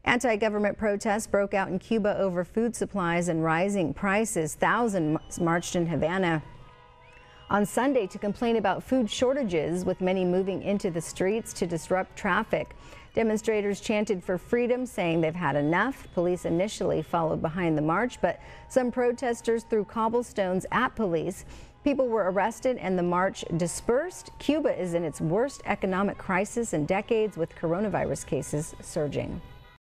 Anti-government protests broke out in Cuba over food supplies and rising prices. Thousands marched in Havana on Sunday to complain about food shortages, with many moving into the streets to disrupt traffic. Demonstrators chanted for freedom, saying they've had enough. Police initially followed behind the march, but some protesters threw cobblestones at police. People were arrested and the march dispersed. Cuba is in its worst economic crisis in decades, with coronavirus cases surging.